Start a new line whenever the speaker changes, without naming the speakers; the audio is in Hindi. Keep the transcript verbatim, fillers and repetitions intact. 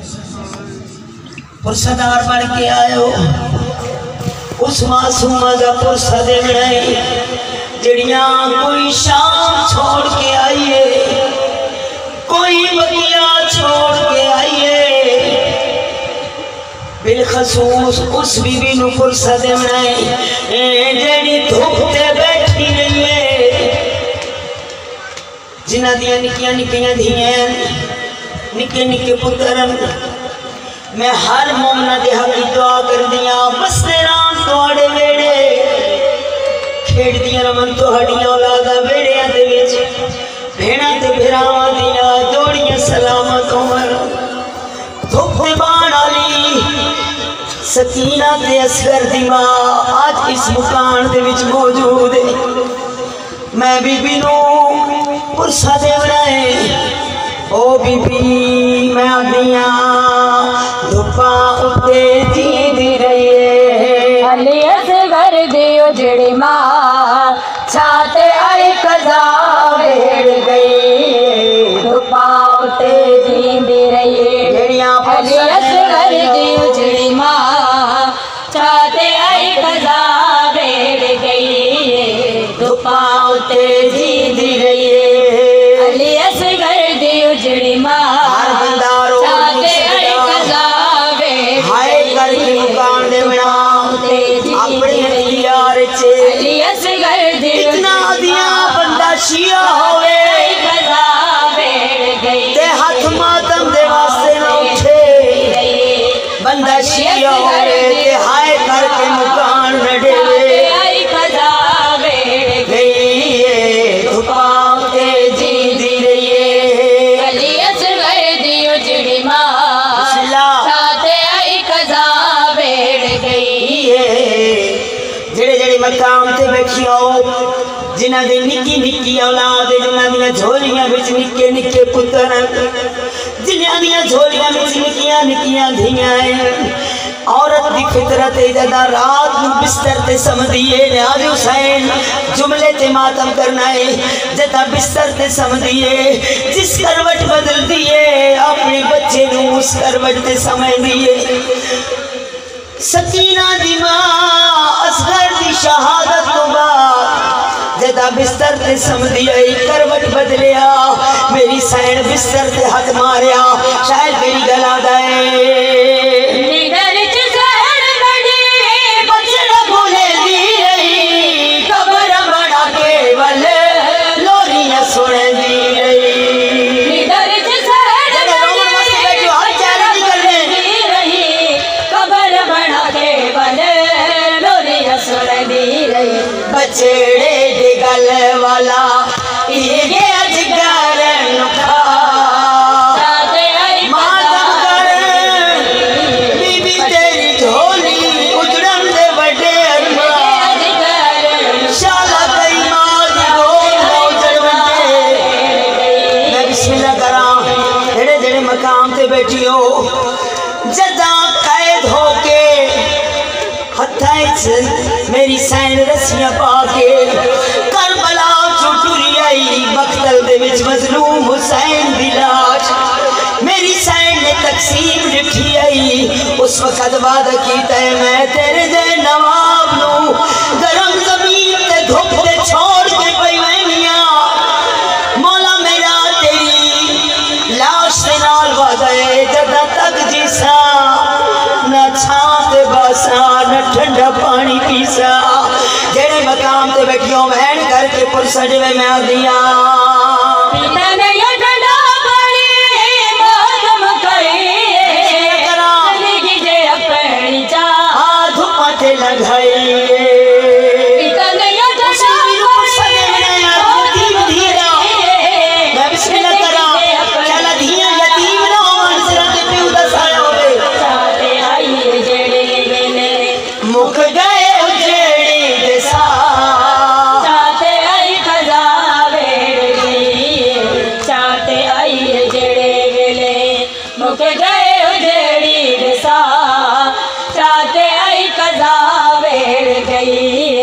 पुरसदार बन के आयो उस मासूमा का पुरसा दे बनाई जड़िया कोई शाम छोड़ के आइए कोई बकिया छोड़ के आइए बिलखसूस उस बीबी नु पुरसा दे बनाई जड़ी धूप ते बैठी रही है जिन्हां दियां निक्कियां निक्कियां धियां निक्के निक्के पुत्रन मैं हर मोमना दे हक दुआ कर दिया बसते राम तोड़े वेड़े खेड़ दिया रमन तोड़ियां औलादा वेड़ियां दे विच भेड़ा ते भिरावां दियां जोड़ियां सलामत उमर धुप बाण वाली सकीना ते असगर दी मां आज इस मुकान दे विच मौजूद है मैं बीबी नू पुरसा दे बनाए ओ बीबी मैं आदिया धुपा उत्ते जींदी रहिए
अली असगर दियो जड़ी मां छाते आई कज़ा वेड़ गई धुपा उत्ते जींदी रहिए जड़ियां अली असगर दियो जड़ी मां छाते आई कज़ा वेड़ गई धुपा उत्ते जींदी रहिए अली असगर दियो जड़ी मां
हर बंदारो मुकान दे बना अपने इख्तियार चे इतना दिया बंदा शिया होवे ते हाथ मातम दे वास्ते ना उठे बंदा शिया होवे ते हाय करके मुकान न देवे मकाम ते बैठी आओ जिन्हां दे निक्की निक्की औलाद जिन्हां दियां झोलियां विच निक्के निक्के पुत्र जिन्हां दियां झोलियां विच निक्कियां निक्कियां धियां औरत दी फितरत जदा रात नू बिस्तर ते समझिए न्याज हुसैन जुमले ते मातम करना है जदा बिस्तर ते समझिए जिस करवट बदल दिए अपने बच्चे नू उस करवट ते समझ दिए सकीना दी मां असगर दी शहादत तो बाद जदा बिस्तर ते समझी आई करवट बदलिया मेरी सैन बिस्तर ते हाथ मारिया शायद मेरी गला दे बचड़ा बोले दी रही कबर बड़ा केवल लोरियां सुन दी रही बचड़े दे गल वाला ये अजगर नुखा मातम कर बीबी तेरी झोली उजड़न दे बड़े अरमान शाला तेरी मां दी गोद ना उजड़ बटे मैं बिस्मिल्लाह करा जेड़े जेड़े मकाम ते बैठी हो जदा कैद होके मेरी सैन रस्सियां पाके करबला चुटुरी आई बख्तल दे विच मजलूम हुसैन दी लाश मेरी सैन ने तकसीम लिखी आई उस वक्त वादा कीता है मैं तेरे जे नवाब नू गरम जमीन ते धुप ते छोड़ के पई वैनिया मौला मेरा तेरी लाश दे नाल वादा है जदा तक जिसा ना छां ते बसा न ठंडा पानी पीसा जेड़े मकाम ते बैठियो बहन करके पुरसा जिवे मैं आदिया धुपा ते लगाई मुख गए उजेड़ी दिशा चाहते आई कज़ा वेड़ गई चाहते आई जेड़े वेले मुख गए उजेड़ी दिशा चाहते आई कज़ा वेड़ गई